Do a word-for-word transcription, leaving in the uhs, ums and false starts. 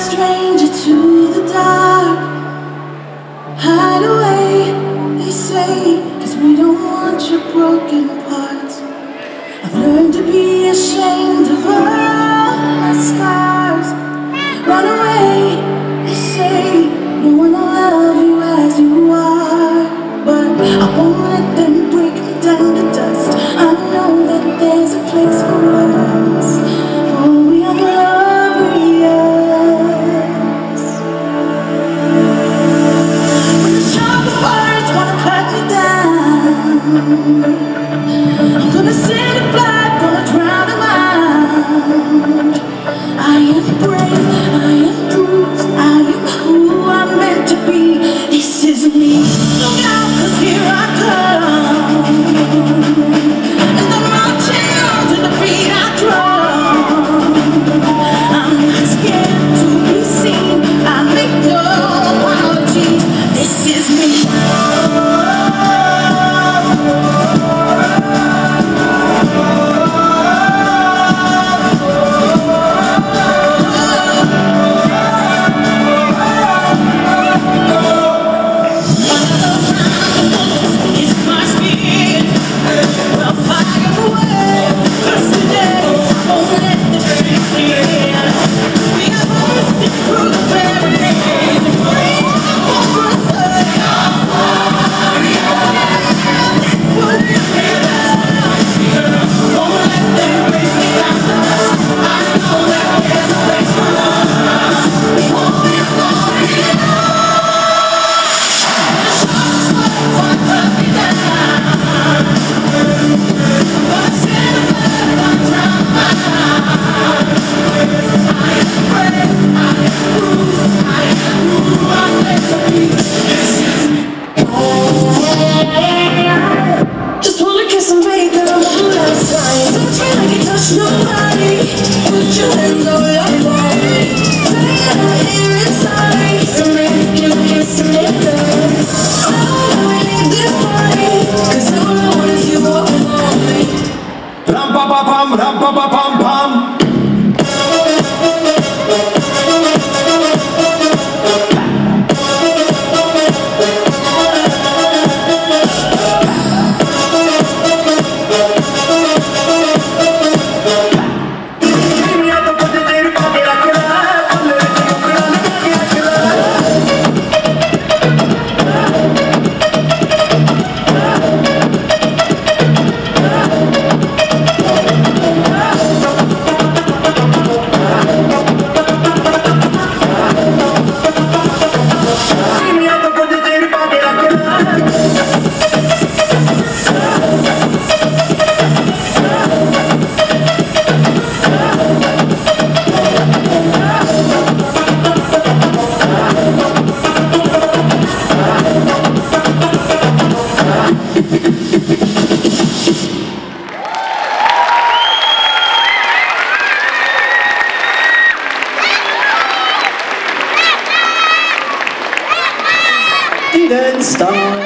stranger to the dark. Hide away, they say, 'cause we don't want your broken parts. I've learned to be ashamed of all my scars. Run away, they say, no one will love you as you are. But I won't let them break me down to dust. I know that there's a place for us, for we are glorious. When the sharpest words wanna cut me down, I'm gonna send a blood, gonna drown them out. I am brave, I am bruised, I am who I'm meant to be. This is me. Look out, 'cause here I come, and I'm marching on to the beat I drum. I'm not scared to be seen, I make no apologies. This is me. Didn't stop.